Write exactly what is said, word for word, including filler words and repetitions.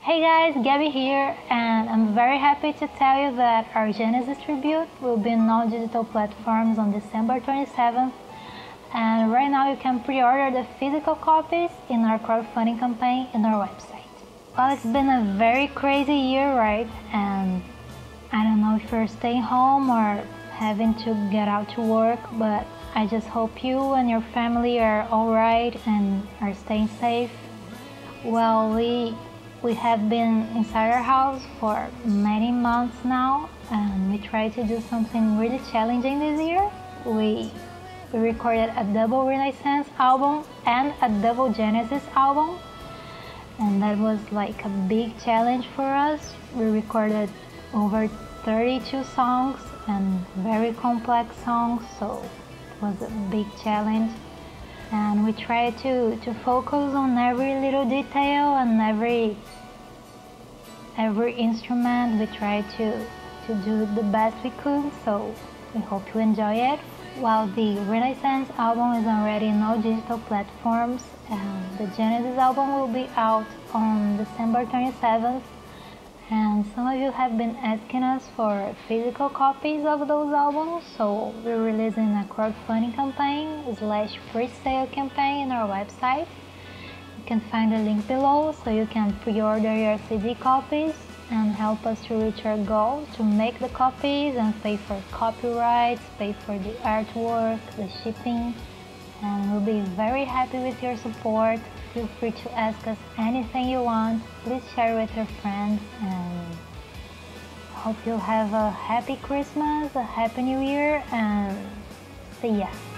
Hey guys, Gabby here, and I'm very happy to tell you that our Genesis tribute will be on all digital platforms on December twenty-seventh, and right now you can pre-order the physical copies in our crowdfunding campaign in our website. Well, it's been a very crazy year, right? And I don't know if you're staying home or having to get out to work, but I just hope you and your family are alright and are staying safe. Well, we we have been inside our house for many months now, and we tried to do something really challenging this year. We, we recorded a double Renaissance album and a double Genesis album, and that was like a big challenge for us. We recorded over thirty-two songs and very complex songs, so it was a big challenge. And we tried to, to focus on every little detail and every every instrument. We tried to, to do the best we could, so we hope you enjoy it. While the Renaissance album is already in all digital platforms, and the Genesis album will be out on December twenty-seventh, and some of you have been asking us for physical copies of those albums, so we're releasing a crowdfunding campaign slash pre-sale campaign on our website. You can find the link below so you can pre-order your C D copies and help us to reach our goal to make the copies and pay for copyrights, pay for the artwork, the shipping, and we'll be very happy with your support. Feel free to ask us anything you want. Please share with your friends, and hope you'll have a happy Christmas, a happy New Year, and see ya.